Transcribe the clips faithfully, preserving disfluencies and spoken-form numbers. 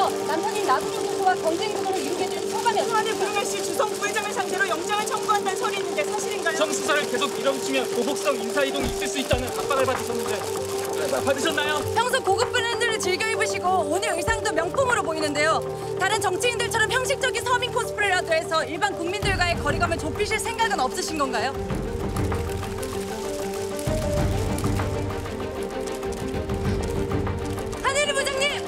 대해서 남편인 나부진 교수와 경쟁 구도를 이루게 된 소감이었습니다. 청와대 브루메시 주성 부회장을 상대로 영장을 청구한다는 설이 있는데 사실인가요? 정 수사를 계속 밀어붙이면 보복성 인사이동이 있을 수 있다는 압박을 받으셨는데 받으셨나요? 평소 고급 브랜드를 즐겨 입으시고 오늘 의상도 명품으로 보이는데요. 다른 정치인들처럼 형식적인 서민 코스프레라도 해서 일반 국민들과의 거리감을 좁히실 생각은 없으신 건가요? 한혜리 부장님!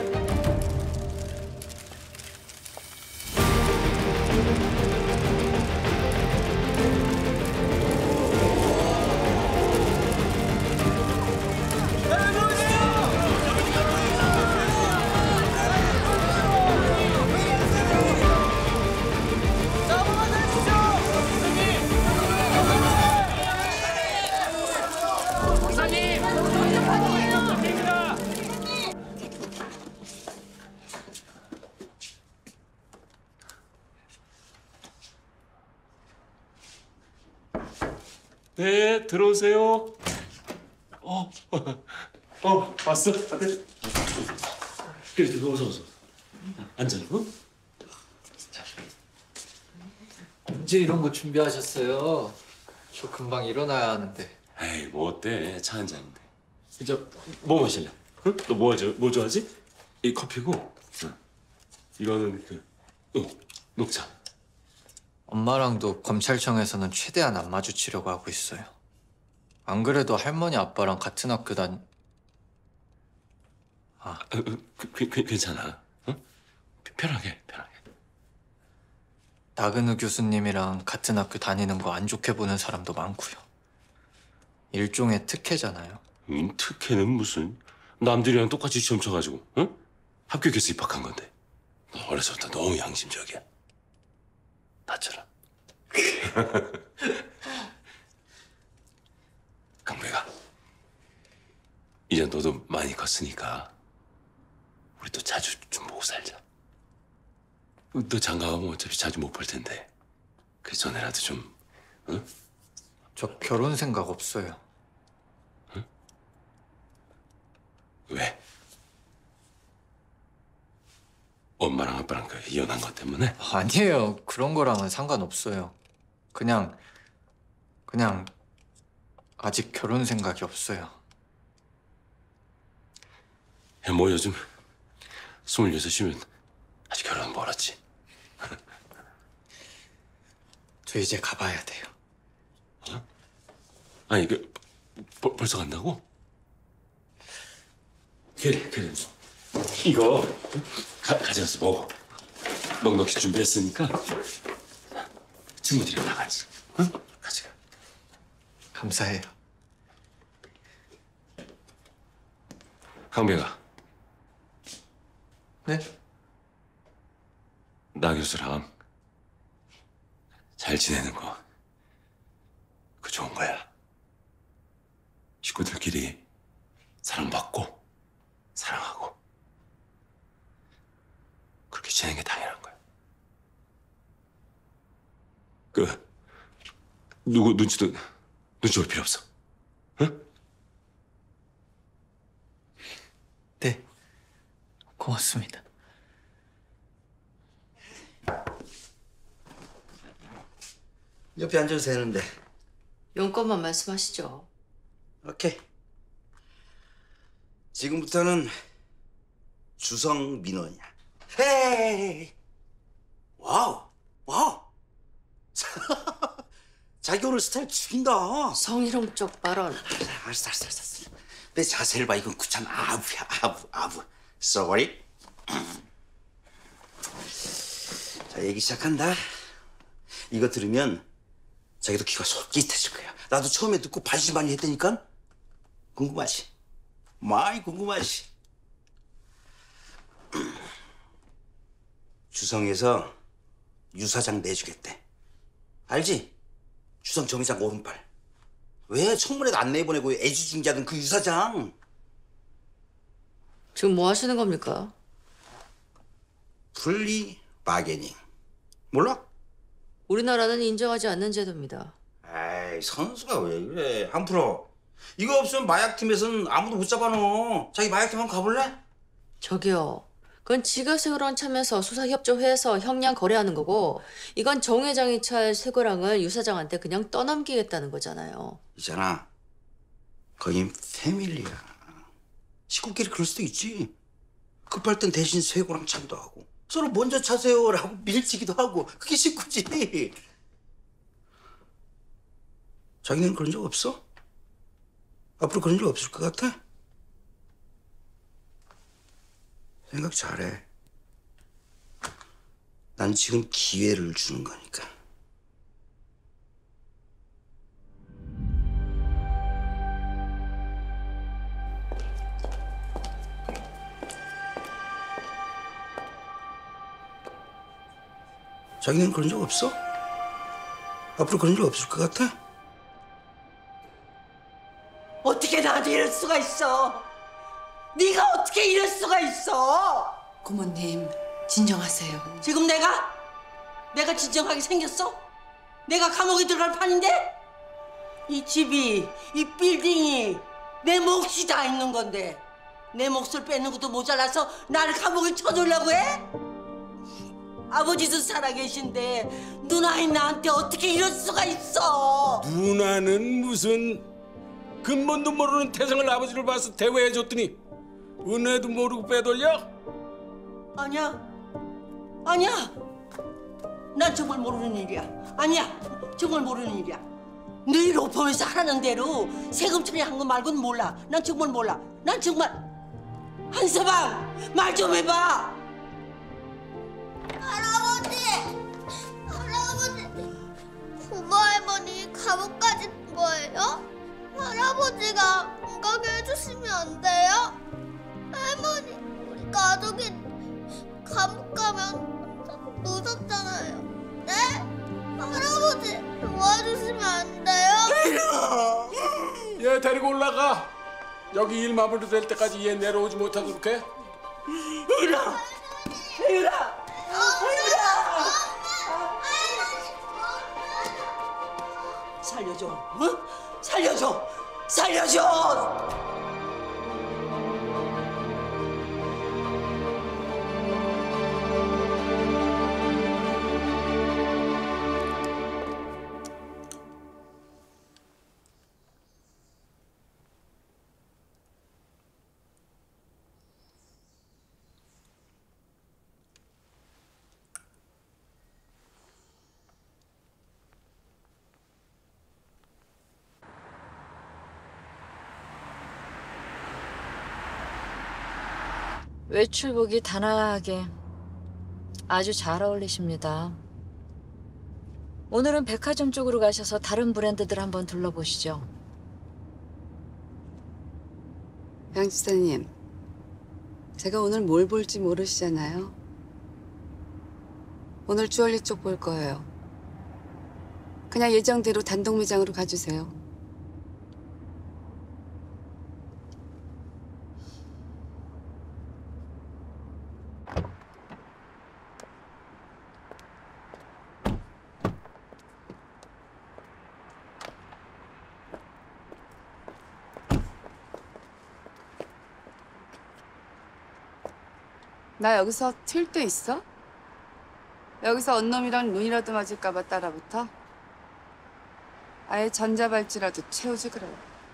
네, 들어오세요. 어, 어, 왔어, 다들. 그래, 어서 어서. 앉아, 어? 언제 이런 거 준비하셨어요? 저 금방 일어나야 하는데. 에이, 뭐 어때? 차 한 잔인데. 이제 뭐 마실래? 응? 너 뭐 하지? 뭐 좋아하지? 이 커피고, 응. 이거는 그, 어, 녹차. 엄마랑도 검찰청에서는 최대한 안 마주치려고 하고 있어요. 안 그래도 할머니 아빠랑 같은 학교 다니... 아, 어, 어, 그, 그, 그, 괜찮아. 응? 편하게, 편하게. 나근우 교수님이랑 같은 학교 다니는 거 안 좋게 보는 사람도 많고요. 일종의 특혜잖아요. 음, 특혜는 무슨? 남들이랑 똑같이 시험 쳐가지고, 응? 학교 교수 입학한 건데. 너 어려서부터 너무 양심적이야. 나처럼. 강배가, 이제 너도 많이 컸으니까 우리 또 자주 좀 보고 살자. 너 장가가면 어차피 자주 못 볼 텐데 그 전에라도 좀, 응? 저 결혼 생각 없어요. 응? 왜? 엄마랑 아빠랑 그 이혼한 것 때문에? 아니에요. 그런 거랑은 상관없어요. 그냥... 그냥... 아직 결혼 생각이 없어요. 야, 뭐 요즘 스물여섯이면 아직 결혼 멀었지. 저 이제 가봐야 돼요. 어? 아니, 그 벌, 벌써 간다고? 그래, 그래. 이거 가, 가져가서 먹어. 넉넉히 준비했으니까 친구들이랑 다 같이, 응? 가져가. 감사해요. 강배가. 네? 나 교수랑 잘 지내는 거, 그 좋은 거야. 식구들끼리 사랑받고 사랑하고 그렇게 지내는 게 당연한 거야. 그 누구 눈치도 눈치 볼 필요 없어. 응? 네. 고맙습니다. 옆에 앉아도 되는데. 용건만 말씀하시죠. 오케이. 지금부터는 주성 민원이야. 헤이. 와우. 와우. 자기 오늘 스타일 죽인다. 성희롱적 발언. 알았어, 알았어, 알았어. 내 자세를 봐. 이건 귀찮아. 아부야, 아부, 아부. Sorry. 자, 얘기 시작한다. 이거 들으면 자기도 귀가 솔깃해질 거야. 나도 처음에 듣고 반신반의 했다니까. 궁금하지? 많이 궁금하지? 주성에서 유사장 내주겠대. 알지? 주성 정의장 오른팔. 왜 청문회도 안 내보내고 애지중지하던 그 유사장. 지금 뭐 하시는 겁니까? 플리 바게닝. 몰라? 우리나라는 인정하지 않는 제도입니다. 에이, 선수가 왜 그래. 한프로. 이거 없으면 마약팀에서는 아무도 못 잡아넣어. 자기 마약팀 한번 가볼래? 저기요. 그건 지가 쇠고랑 차면서 수사협조회에서 형량 거래하는 거고 이건 정 회장이 찰 쇠고랑을 유 사장한테 그냥 떠넘기겠다는 거잖아요. 있잖아. 거긴 패밀리야. 식구끼리 그럴 수도 있지. 급할 땐 대신 쇠고랑 차기도 하고 서로 먼저 차세요라고 밀치기도 하고 그게 식구지. 자기는 그런 적 없어? 앞으로 그런 적 없을 것 같아? 생각 잘해. 난 지금 기회를 주는 거니까. 자기는 그런 적 없어? 앞으로 그런 적 없을 것 같아? 어떻게 나한테 이럴 수가 있어? 네가 어떻게 이럴 수가 있어? 고모님, 진정하세요. 지금 내가? 내가 진정하게 생겼어? 내가 감옥에 들어갈 판인데? 이 집이, 이 빌딩이 내 몫이 다 있는 건데 내 몫을 뺏는 것도 모자라서 나를 감옥에 쳐두려고 해? 아버지도 살아계신데 누나인 나한테 어떻게 이럴 수가 있어? 누나는 무슨 근본도 모르는 태생을 아버지를 봐서 대우해줬더니 은혜도 모르고 빼돌려? 아니야, 아니야. 난 정말 모르는 일이야. 아니야, 정말 모르는 일이야. 늘 로펌에서 하라는 대로 세금 처리한 거 말고는 몰라. 난 정말 몰라. 난 정말. 한서방, 말 좀 해봐. 할아버지! 할아버지! 고모 할머니 감옥 가신 거예요? 할아버지가 안 가게 해주시면 안 돼요? 할머니, 우리 가족이 감옥 가면 무섭잖아요. 네? 할아버지, 도와주시면 안 돼요? 얘 데리고 올라가. 여기 일 마무리될 때까지 얘 내려오지 못하도록 해. 유라! 유라! 살려줘, 어? 살려줘, 살려줘! 외출복이 단아하게 아주 잘 어울리십니다. 오늘은 백화점 쪽으로 가셔서 다른 브랜드들 한번 둘러보시죠. 양 지사님, 제가 오늘 뭘 볼지 모르시잖아요. 오늘 주얼리 쪽 볼 거예요. 그냥 예정대로 단독 매장으로 가주세요. 나 여기서 튈 데 있어? 여기서 언놈이랑 눈이라도 맞을까 봐 따라붙어? 아예 전자발찌라도 채우지 그래.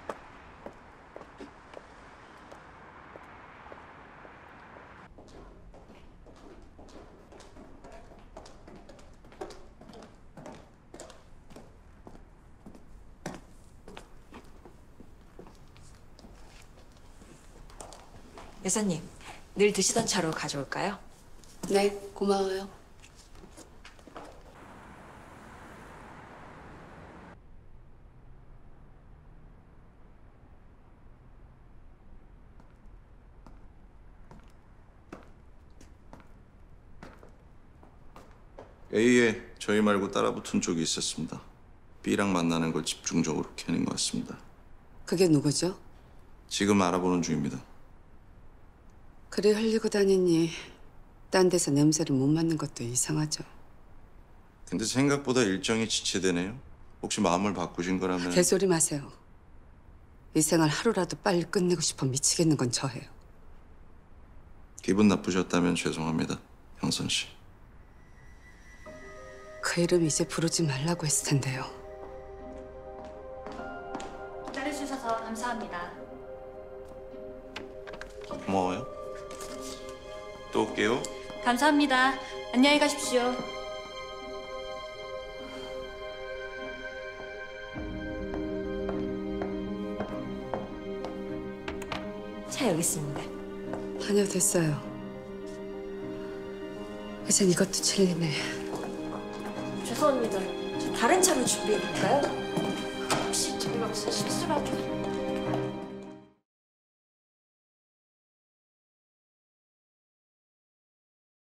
여사님, 늘 드시던 차로 가져올까요? 네, 고마워요. A에 저희 말고 따라붙은 쪽이 있었습니다. B랑 만나는 걸 집중적으로 캐낸 것 같습니다. 그게 누구죠? 지금 알아보는 중입니다. 그래 흘리고 다니니 딴 데서 냄새를 못 맡는 것도 이상하죠. 근데 생각보다 일정이 지체되네요. 혹시 마음을 바꾸신 거라면... 개소리 마세요. 이 생활 하루라도 빨리 끝내고 싶어 미치겠는 건 저예요. 기분 나쁘셨다면 죄송합니다, 형선 씨. 그 이름 이제 부르지 말라고 했을 텐데요. 따라주셔서 감사합니다. 고마워요. 또 올게요. 감사합니다. 안녕히 가십시오. 차 여기 있습니다. 아니요, 됐어요. 이젠 이것도 질리네. 죄송합니다. 저 다른 차로 준비해볼까요? 혹시 저희가 무슨 실수라도...